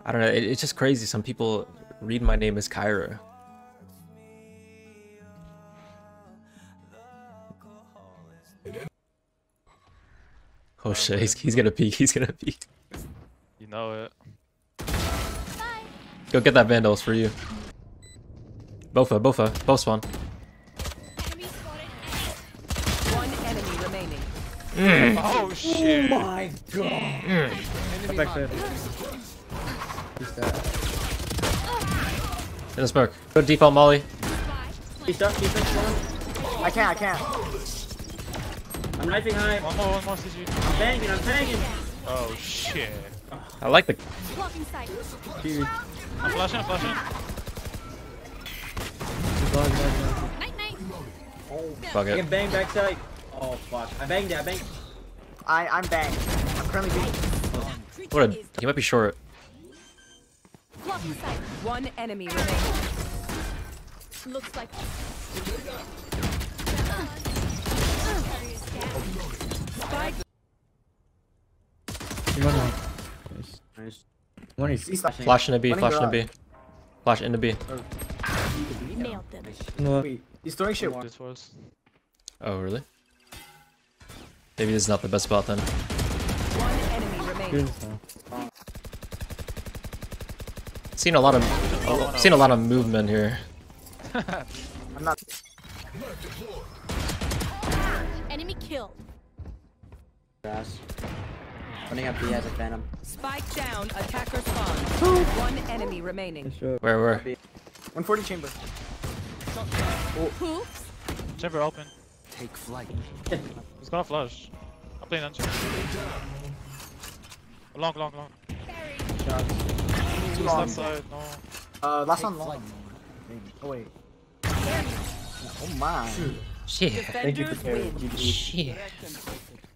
I don't know. It's just crazy. Some people read my name as Kyra. Oh shit, he's gonna peek. He's gonna peek. You know it. Go get that Vandals for you. Both spawn. One enemy remaining. Oh shit. Oh my god. Come back there. In the smoke. Go default Molly. He's stuck, he's stuck. I can't. I'm knifing high. One more CG. I'm banging. Oh shit. I like the. Dude. I'm flashing. Fuck I it. can bang backside. Oh fuck. I banged it. I'm banged. I'm currently being. What a. He might be short. One enemy remaining. Looks like. Spike. Nice. One is He's flashing. Flash into B. Running Flash into garage. B. Flash into B. Nailed them. no. Wait, he's throwing shit. This was. Oh really? Maybe this is not the best spot then. One enemy remaining. Seen a lot of movement here. I'm not. Enemy killed. Grass. Running up B as a phantom. Spike down. Attacker spawn. One enemy remaining. Where? 140 chamber. Hoops. Chamber open. Take flight. He's gonna flush. I'm playing answer. Long. Shots. He's left side. No. Last one long. Oh wait. Oh my. Shit. Defenders win. Shit.